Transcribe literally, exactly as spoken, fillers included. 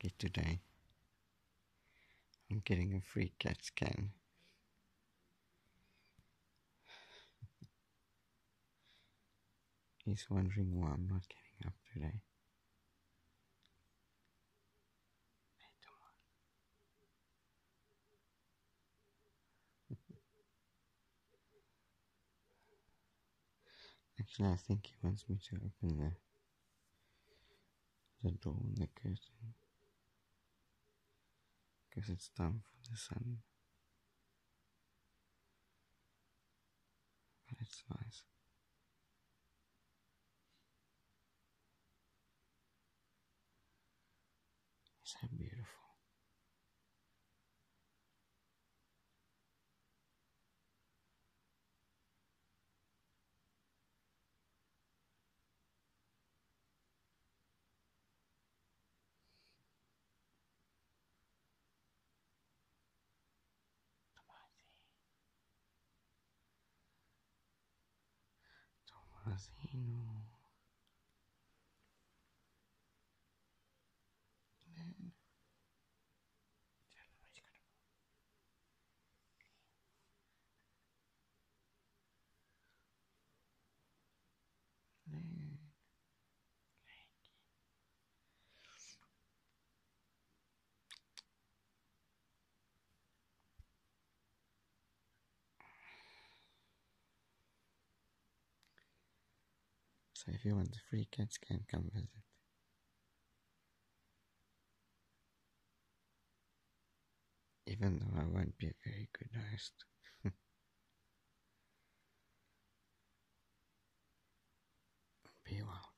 lucky today. I'm getting a free CAT scan. He's wondering why I'm not getting up today. Actually, I think he wants me to open the the door and the curtain, because it's time for the sun. But it's nice. It's so beautiful. Tomasino. So if you want the free CAT scan, come visit. Even though I won't be a very good host. Be well.